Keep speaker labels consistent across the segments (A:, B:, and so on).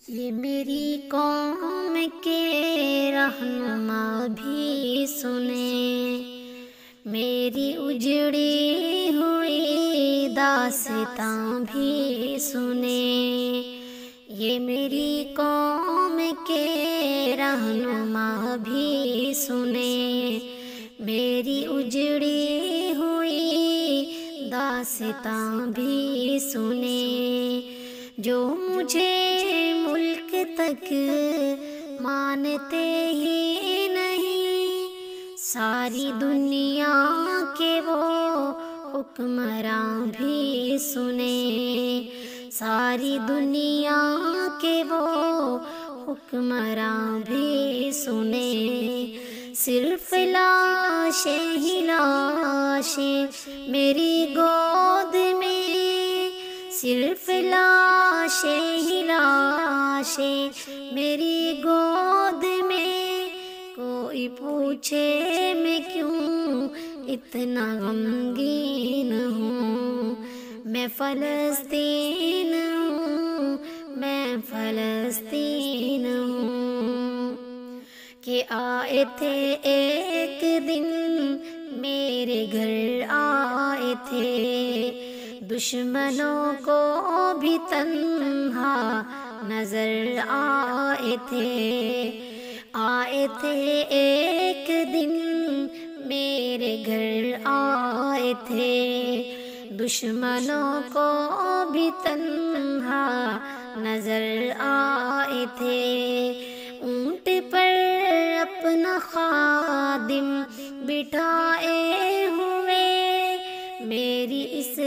A: یہ میری قوم کے رہنما بھی سنیں، میری اجڑی ہوئی داستاں بھی سنیں۔ یہ میری قوم کے رہنما بھی سنیں، میری اجڑی ہوئی داستاں بھی سنیں۔ جو مجھے ملک تک مانتے ہی نہیں، ساری دنیا کے وہ حکمراں بھی سنیں، ساری دنیا کے وہ حکمراں بھی سنیں۔ صرف لاشیں ہی لاشیں میری گود میں، صرف لاشیں ہی لاشیں میری گود میں، کوئی پوچھے میں کیوں اتنا غمگین ہوں۔ میں فلسطین ہوں، میں فلسطین ہوں۔ کہ آئے تھے ایک دن میرے گھر آئے تھے، دشمنوں کو بھی تنہا نظر آئے تھے۔ آئے تھے ایک دن میرے گھر آئے تھے، دشمنوں کو بھی تنہا نظر آئے تھے۔ اونٹ پر اپنا خادم بٹھائے ہوئے میری اس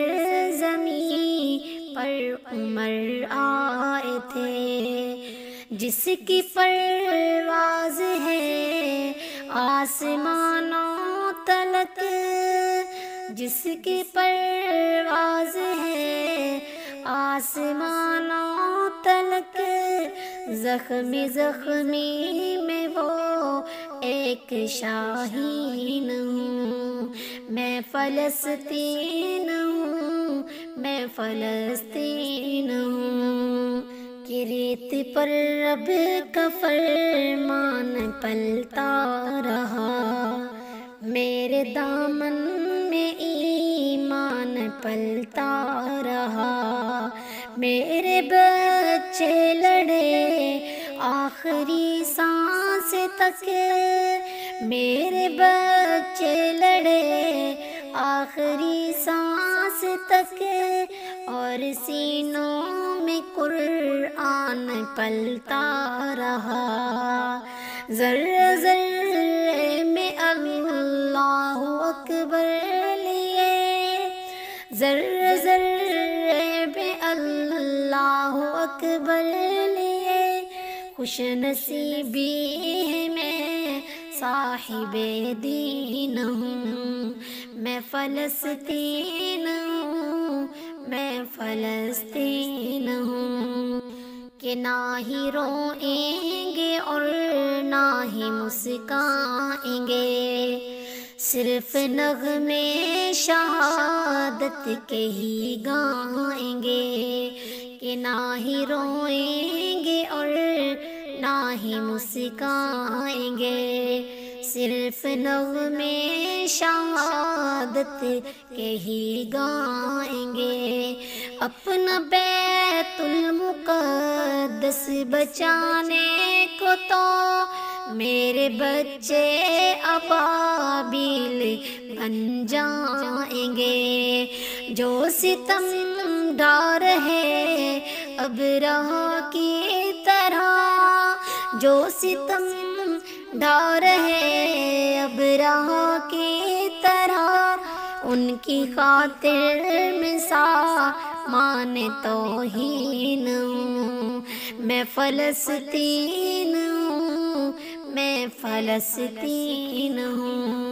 A: سرزمین پر عمر آئے تھے، جس کی پرواز ہے آسمانوں تلک، جس کی پرواز ہے آسمانوں تلک۔ زخمی زخمی میں وہ ایک شاہین ہوں، میں فلسطین ہوں، میں فلسطین ہوں۔ کہ ریت پر رب کا فرمان پلتا رہا، میرے دامن میں ایمان پلتا رہا۔ میرے بچے لڑے آخری سانس تک، میرے بچے لڑے آخری سانس تک، اور سینوں میں قرآن پلتا رہا۔ ذرے ذرے میں اللہ اکبر لیے، ذرے ذرے میں اللہ اکبر لیے، خوش نصیبی میں صاحب دین ہوں، میں فلسطین ہوں، میں فلسطین ہوں۔ کہ نہ ہی روئیں گے اور نہ ہی مسکائیں گے، صرف نغمے شہادت کے ہی گائیں گے۔ کہ نہ ہی روئیں گے اور نہ ہی مسکائیں گے، صرف نغمے شہادت کے ہی گائیں گے۔ اپنا بیت المقدس بچانے کو تو میرے بچے ابابیل بن جائیں گے، جو ستم ڈھا رہے ابرہہ کی طرح، جو ستم ڈھا رہے ابرہہ کی طرح، ان کی خاطر میں سامان توہین ہوں، میں فلسطین ہوں، میں فلسطین ہوں۔